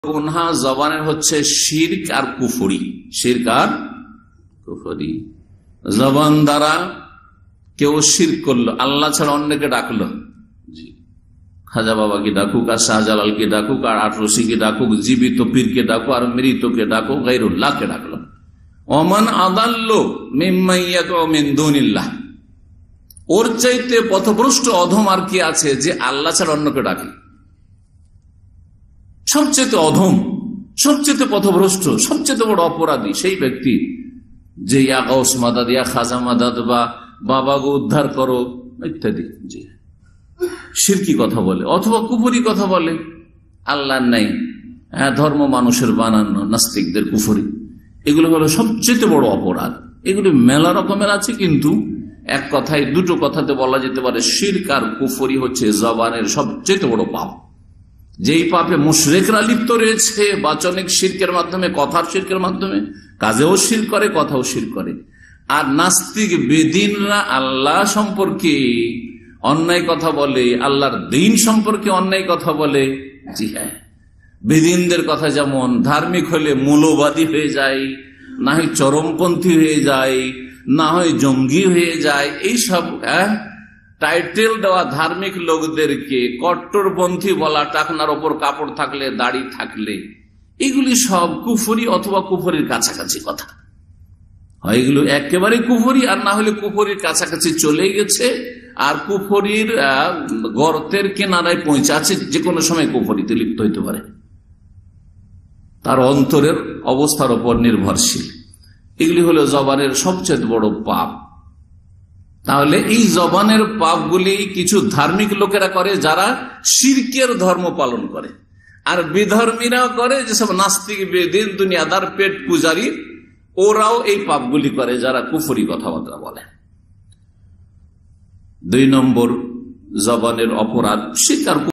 গুনাহ জবানের হচ্ছে শিরক আর কুফরি। শিরক আর কুফরি, জবান দ্বারা কেউ শিরক করলো, আল্লাহ ছাড়া অন্যকে ডাকলো, খাজা বাবাকে ডাকুক আর শাহজালালকে ডাকুক আর আটরসিকে ডাকুক, জীবিত পীরকে ডাকুক আর মৃতকে ডাকুক, গায়রুল্লাহকে ডাকলো। ওমান আদাল্লো মিম্মান ইয়াদউ মিন দুনিল্লাহ, ওর চাইতে পথভ্রষ্ট অধম আর কি আছে যে আল্লাহ ছাড়া অন্যকে ডাকে। সবচেয়ে অধম, সবচেয়ে পথভ্রষ্ট, সবচেয়ে বড় অপরাধী সেই ব্যক্তি যে ইয়া গাউস মাদাদ, ইয়া খাজা মাদাদ, বা বাবাকে উদ্ধার করো ইত্যাদি জি শিরকি কথা বলে অথবা কুফরি কথা বলে। আল্লাহ নাই, ধর্ম মানুষের বানানো, নাস্তিকদের কুফরি, এগুলো হলো সবচেয়ে বড় অপরাধ। এগুলি মেলা রকমের আছে, কিন্তু এক কথায় দুটো কথাতে বলা যেতে পারে শিরক আর কুফরি হচ্ছে জবানের সবচেয়ে বড় পাপ। যেই পাপে মুশরিকরা লিপ্ত রয়েছে, বাচনিক শিরকের মাধ্যমে, কথার শিরকের মাধ্যমে, কাজেও শিরক করে, কথাও শিরক করে। আর নাস্তিক বেদিনরা আল্লাহ সম্পর্কে অন্যায় কথা বলে, আল্লাহর দ্বীন সম্পর্কে অন্যায় কথা বলে। জি হ্যাঁ, বেদিনদের কথা যেমন ধার্মিক হলে মৌলবাদী হয়ে যায়, না হয় চরমপন্থী হয়ে যায়, না হয় জঙ্গি হয়ে যায়। এইসব টাইটেল দেওয়া ধার্মিক লোকদেরকে কট্টরপন্থী বলা, টাকনার ওপর কাপড় থাকলে, দাড়ি থাকলে, এগুলি সব কুফরি অথবা কুফরির কাছাকাছি কথা। হয় এগুলো একেবারে কুফরি, আর না হলে কুফরির কাছাকাছি চলে গেছে, আর কুফরির গর্তের কিনারায় পৌঁছে আছে, যে কোনো সময় কুফরিতে লিপ্ত হইতে পারে, তার অন্তরের অবস্থার উপর নির্ভরশীল। এগুলি হলো জবানের সবচেয়ে বড় পাপ। তাহলে এই জবানের পাপগুলি কিছু ধার্মিক লোকেরা করে যারা শিরকের ধর্ম পালন করে, আর বিধর্মীরা করে, যেসব নাস্তিক বেদিন দুনিয়াদার পেট পূজারী, ওরাও এই পাপগুলি করে যারা কুফরি কথাবার্তা বলে। 2 নম্বর জবানের অপরাধ শিরক আর